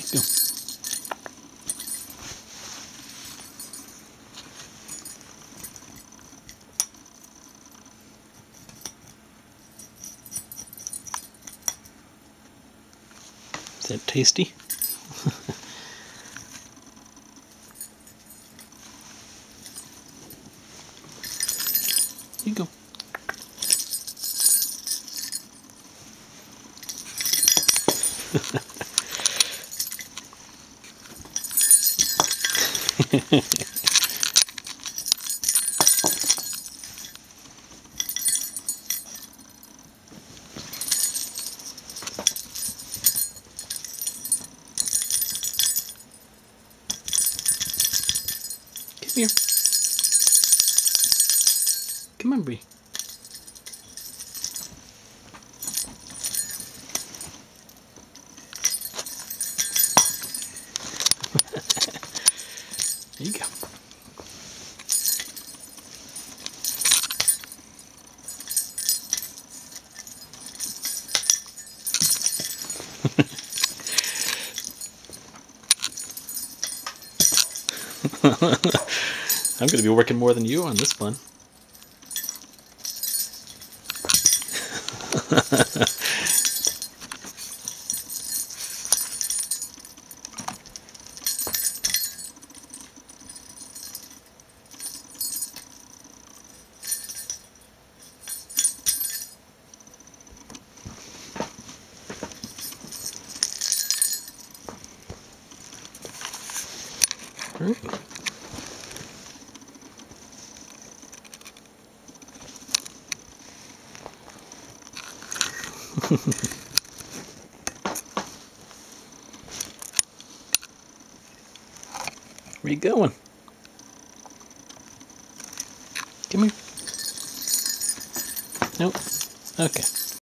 Go. Is that tasty? Here you go. Come here. Come on, Bree. There you go. I'm going to be working more than you on this one. All right. Where you going? Come here. Nope. Okay.